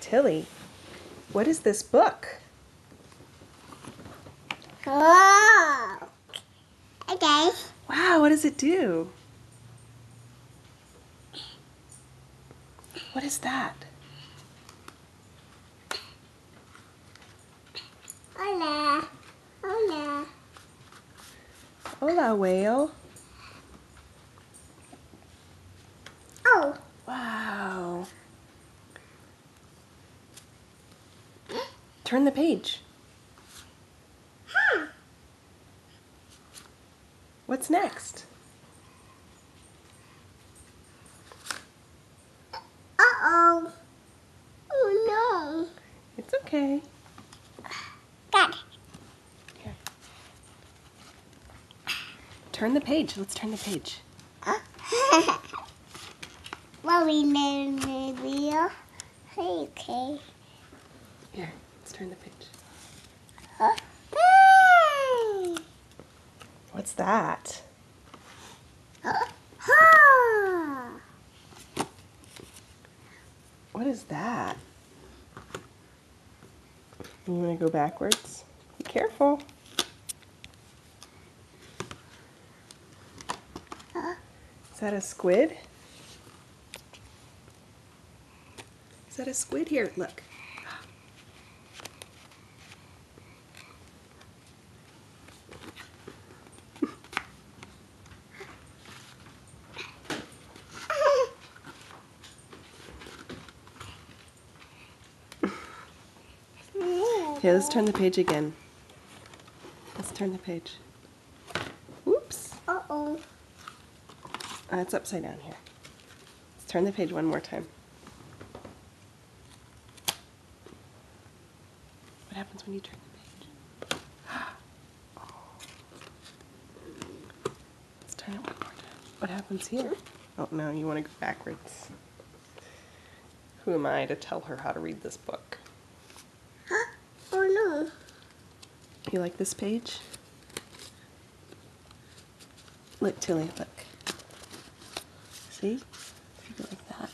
Tilly, what is this book? Oh, okay. Wow, what does it do? What is that? Hola. Hola. Hola, whale. Oh. Wow. Turn the page. Huh. What's next? Uh-oh. Oh, no. It's okay. Got it. Here. Turn the page. Let's turn the page. Well, we learn the wheel. Okay. Here, let's turn the page. Hey. What's that? Ha. What is that? You want to go backwards? Be careful. Is that a squid? Is that a squid? Here, look. Here, let's turn the page again. Let's turn the page. Oops. Uh-oh. It's upside down here. Let's turn the page one more time. What happens when you turn the page? Let's turn it one more time. What happens here? Oh no, you want to go backwards. Who am I to tell her how to read this book? Oh, no. You like this page? Look, Tilly, look. See? If you go like that.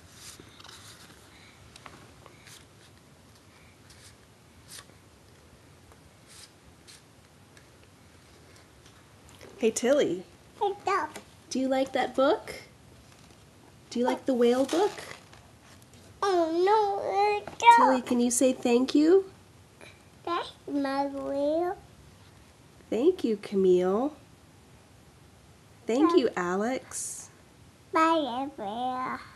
Hey, Tilly, Stop. do you like that book? Do you like the whale book? Oh, no. Stop. Tilly, can you say thank you? That's my wheel. Thank you, Camille. Thank you, Alex. My wheel.